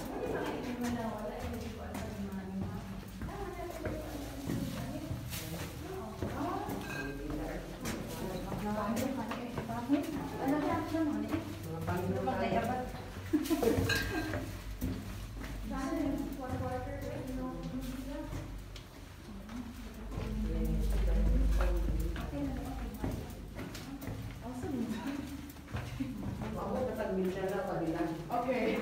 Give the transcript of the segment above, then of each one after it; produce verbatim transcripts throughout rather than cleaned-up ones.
Okay.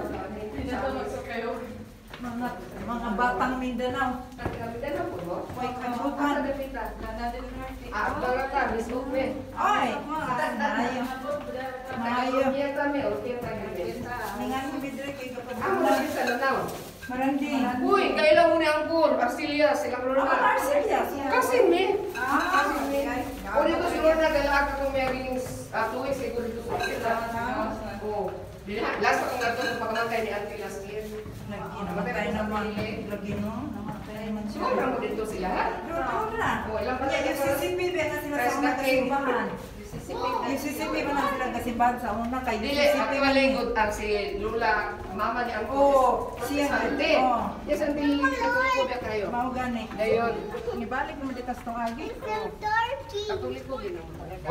Mga mga batang Mindanao. Mindanao po mo? May kabukan. Ah, barata, Miss Ukme. Ay, maayo. Maayo. Iya kami, okay kami. Ningan kami dire kay kapag. Ah, wala sa Lanao. Marandi. Uy, kailan mo ni Angkor, Arcilia, sila ko Ako na. Arcelia. Kasi me. Ah, O dito siguro na galak ako may ring tuwi siguro dito sa kita. Oo. Last akong gato sa pagkamatay ni Auntie last year. lagi namatay naman. Lagi no, namatay naman siya. Siguro mo dito sila. Doon na. O, ilang pa Kaya yung C C P ba na sila sa mga kasimbahan? Yung C C P ba na sila kasimbahan sa una kay Dili, actually, good ang si Lula, mama ni Angkor. Oo, siya. Sante. Oo. Yes, Auntie, katuliko ba kayo? Mao gani. Ngayon. Nibalik mo dito sa tong agi. Katuliko din ang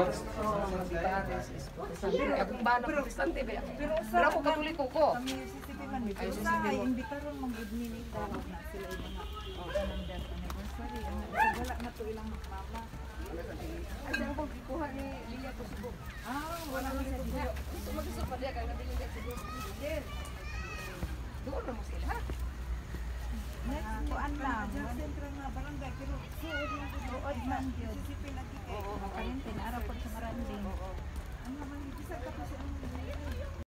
Pero akong bana protestante ba? Pero Pero ako katuliko ko. Kami yung C C P man dito. Ay, C C P Sa mo. imbitaron mag-idminita na sila yung mga kalendar anniversary. Ano, wala na to ilang mama. Asa ko gikuha ni Lilia ko subo. Ah, wala na sa diha. Gusto mo gusto pa diya kay nabili ka subo. Then doon na mo sila. Next kuan lang. Sentro na barangay pero suod man ko suod man C C P lagi kay. Makarin tinara pag sa maranding. Ano man isa ka pa sa